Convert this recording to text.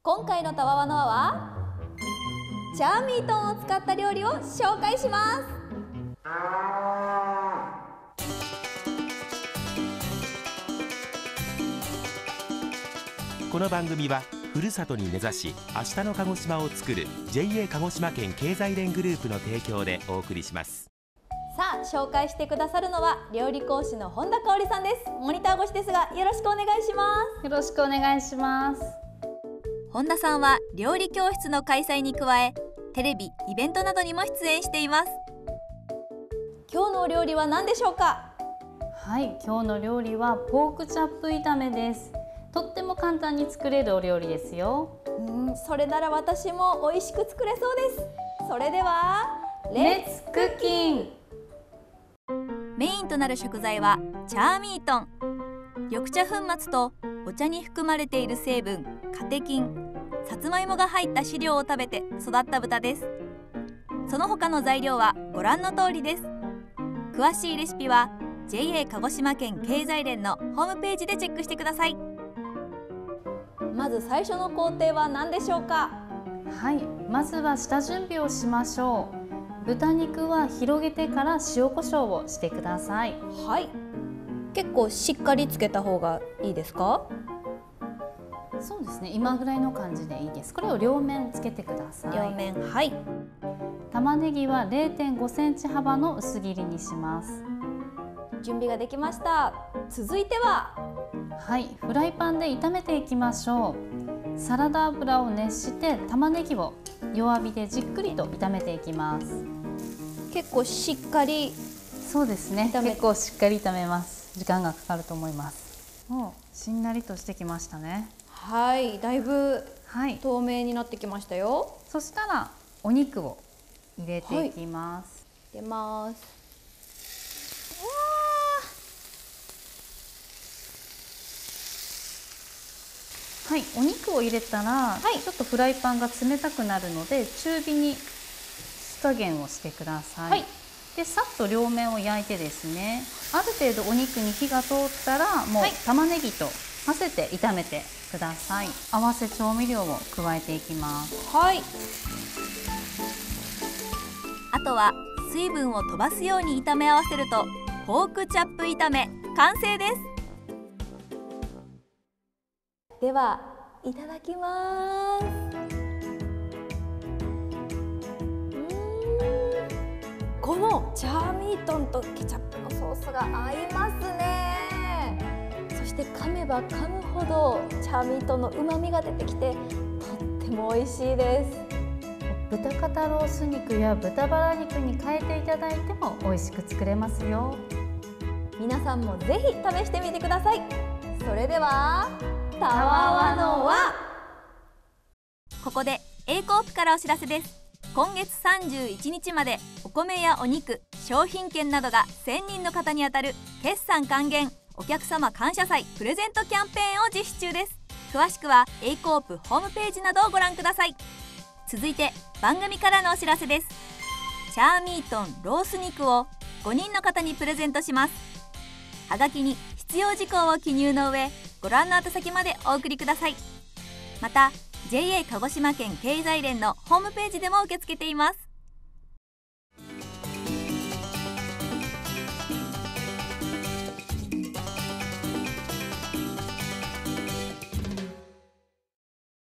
今回のたわわの輪はチャーミートンを使った料理を紹介します。 この番組はふるさとに根ざし明日の鹿児島を作る JA 鹿児島県経済連グループの提供でお送りします。 さあ紹介してくださるのは料理講師の本田香織さんです。モニター越しですがよろしくお願いします。 よろしくお願いします。 本田さんは料理教室の開催に加えテレビ、イベントなどにも出演しています。今日のお料理は何でしょうか？ はい、今日の料理はポークチャップ炒めです。とっても簡単に作れるお料理ですよ。 それなら私も美味しく作れそうです。それではレッツクッキング。 メインとなる食材はチャーミートン。緑茶粉末とお茶に含まれている成分カテキン、さつまいもが入った飼料を食べて育った豚です。その他の材料はご覧の通りです。詳しいレシピは JA 鹿児島県経済連のホームページでチェックしてください。まず最初の工程は何でしょうか？ はい、まずは下準備をしましょう。豚肉は広げてから塩コショウをしてください。 はい。結構しっかりつけた方がいいですか？ そうですね、今ぐらいの感じでいいです。これを両面つけてください。 両面、はい。 玉ねぎは 0.5 センチ幅の薄切りにします。 準備ができました。続いては、 はい、フライパンで炒めていきましょう。サラダ油を熱して玉ねぎを弱火でじっくりと炒めていきます。 結構しっかり、 そうですね、結構しっかり炒めます。時間がかかると思います。もうしんなりとしてきましたね。 はい、だいぶはい、 透明になってきましたよ。 そしたらお肉を入れていきます。 入れます。 はい、お肉を入れたら、ちょっとフライパンが冷たくなるので中火に火加減をしてください。でさっと両面を焼いてですね、ある程度お肉に火が通ったらもう玉ねぎと混ぜて炒めてください。合わせ調味料を加えていきます。 はい。あとは水分を飛ばすように炒め合わせるとポークチャップ炒め完成です。ではいただきます。このチャーミートンとケチャップのソースが合いますね。そして噛めば噛むほどチャーミートンの旨味が出てきてとっても美味しいです。 豚肩ロース肉や豚バラ肉に変えていただいても美味しく作れますよ。 皆さんもぜひ試してみてください。それではたわわの輪。ここで A コープからお知らせです。今月31日までお米やお肉、商品券などが1000人の方に当たる決算還元お客様感謝祭プレゼントキャンペーンを実施中です。詳しくは A コープホームページなどをご覧ください。続いて番組からのお知らせです。チャーミートンロース肉を5人の方にプレゼントします。はがきに必要事項を記入の上ご覧の宛先までお送りください。また JA 鹿児島県経済連のホームページでも受け付けています。